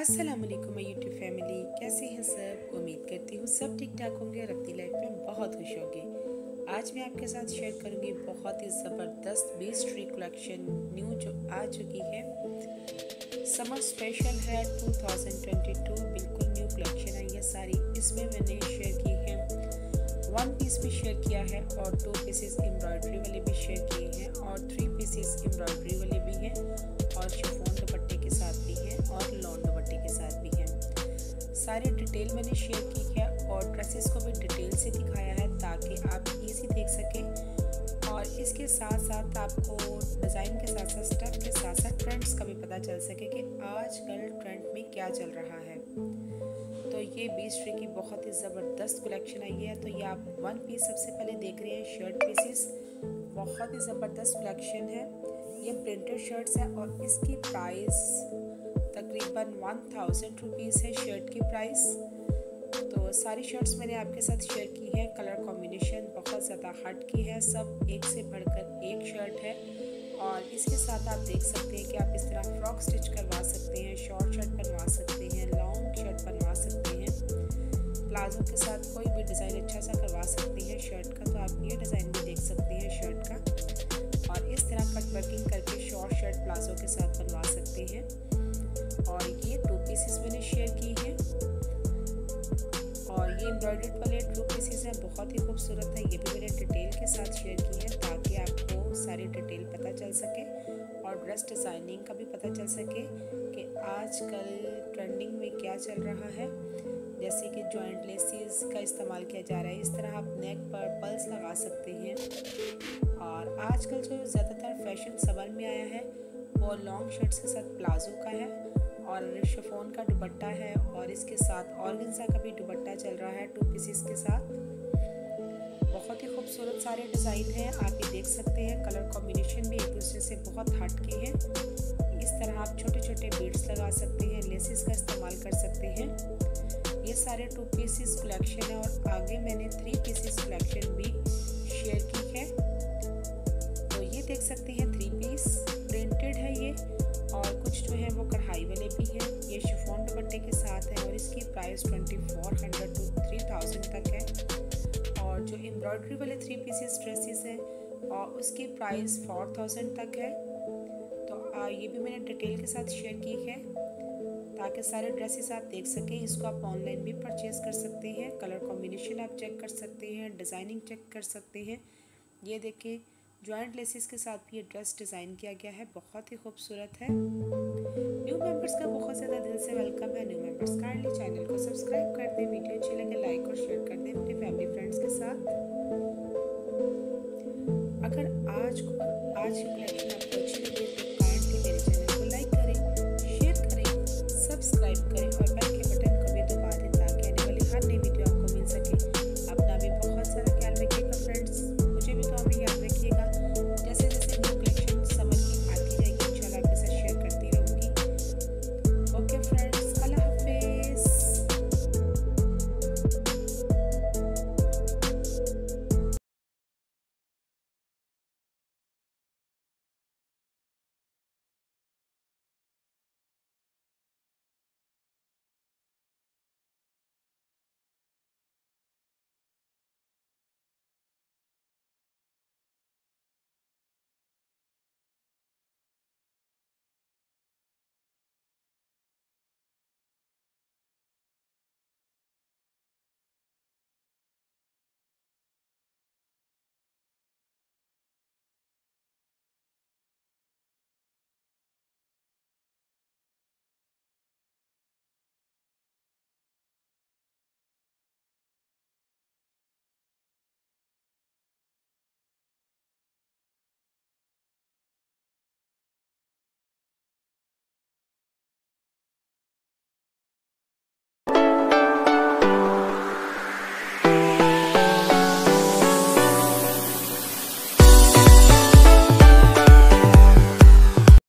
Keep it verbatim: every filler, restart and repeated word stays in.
अस्सलाम वालेकुम my YouTube family, कैसे हैं सब। उम्मीद करती हूँ सब ठीक ठाक होंगे और अपनी लाइफ में बहुत खुश होंगे। आज मैं आपके साथ शेयर करूँगी बहुत ही ज़बरदस्त बीस ट्री कलेक्शन न्यू जो आ चुकी है। समर स्पेशल है टू थाउजेंड ट्वेंटी टू, बिल्कुल न्यू कलेक्शन है ये सारी। इसमें मैंने शेयर की है, वन पीस भी शेयर किया है और टू पीसेस एम्ब्रॉयडरी वाले भी शेयर किए हैं और थ्री पीसेस एम्ब्रॉयडरी वाले भी हैं और शिफॉन दुपट्टे के साथ भी हैं और लॉन दुपट्टे के साथ भी हैं। सारे डिटेल मैंने शेयर की है और ड्रेसेस को भी डिटेल से दिखाया है ताकि आप इजी देख सकें और इसके साथ साथ आपको डिज़ाइन के साथ साथ स्टेप के साथ साथ ट्रेंड्स का भी पता चल सके कि आजकल ट्रेंड में क्या चल रहा है। तो ये बीस ट्री की बहुत ही ज़बरदस्त कलेक्शन आई है। तो ये आप वन पीस सबसे पहले देख रहे हैं, शर्ट पीसेस बहुत ही ज़बरदस्त कलेक्शन है। ये प्रिंटेड शर्ट्स है और इसकी प्राइस तकरीबन वन थाउजेंड रुपीज़ है शर्ट की प्राइस। तो सारी शर्ट्स मैंने आपके साथ शेयर की है। कलर कॉम्बिनेशन बहुत ज़्यादा हट की है, सब एक से बढ़कर एक शर्ट है और इसके साथ आप देख सकते हैं कि आप इस तरह फ्रॉक स्टिच करवा सकते हैं, शॉर्ट शर्ट बनवा सकते हैं, लॉन्ग शर्ट बनवा सकते हैं, प्लाजो के साथ कोई भी डिज़ाइन अच्छा सा करवा सकते हैं शर्ट का। तो आप ये डिज़ाइन भी देख सकते हैं शर्ट का और इस तरह कट वर्किंग करके शॉर्ट शर्ट प्लाजो के साथ बनवा सकते हैं। और ये टू पीसेस मैंने शेयर की है और ये एम्ब्रॉयडर्ड वाले टू पीसेस हैं, बहुत ही खूबसूरत है। ये भी मैंने डिटेल के साथ शेयर की है ताकि आपको सारी डिटेल पता चल सके और ड्रेस डिज़ाइनिंग का भी पता चल सके कि आजकल ट्रेंडिंग में क्या चल रहा है। जैसे कि जॉइंट लेसेस का इस्तेमाल किया जा रहा है, इस तरह आप नेक पर पल्स लगा सकते हैं। और आजकल जो ज़्यादातर फैशन समर में आया है वो लॉन्ग शर्ट्स के साथ प्लाजो का है और शिफॉन का दुपट्टा है और इसके साथ ऑर्गेन्जा का भी दुपट्टा चल रहा है टू पीसेस के साथ। बहुत ही खूबसूरत सारे डिज़ाइन हैं, आप ये देख सकते हैं। कलर कॉम्बिनेशन भी एक दूसरे से बहुत हट के हैं। इस तरह आप छोटे छोटे बीड्स लगा सकते हैं, लेसेस का इस्तेमाल कर सकते हैं। ये सारे टू पीसेस कलेक्शन है और आगे मैंने थ्री पीसेस कलेक्शन भी शेयर की है। तो ये देख सकते हैं थ्री पीस प्रिंटेड है ये और कुछ जो है वो कढ़ाई वाले भी हैं। ये शिफॉन दुपट्टे के साथ है और इसकी price twenty four hundred two three thousand तक है। और जो एम्ब्रॉयडरी वाले थ्री पीसेस ड्रेसेस हैं और उसकी प्राइस फोर थाउजेंड तक है। तो आ, ये भी मैंने डिटेल के साथ शेयर की है ताकि सारे ड्रेसेस आप देख सकें। इसको आप ऑनलाइन भी परचेज़ कर सकते हैं, कलर कॉम्बिनेशन आप चेक कर सकते हैं, डिज़ाइनिंग चेक कर सकते हैं। ये देखिए जॉइंट लेसेस के साथ भी ये ड्रेस डिज़ाइन किया गया है, बहुत ही खूबसूरत है। न्यू मेंबर्स का बहुत ज़्यादा दिल से वेलकम है। न्यू मेंबर्स काइंडली चैनल को सब्सक्राइब कर दें, वीडियो अच्छी लगे लाइक और शेयर कर दें अपने फैमिली फ्रेंड्स के साथ। अगर आज को आज की कलेक्शन आपको अच्छी लगे तो काइंडली मेरे चैनल को लाइक करें, शेयर करें, सब्सक्राइब करें और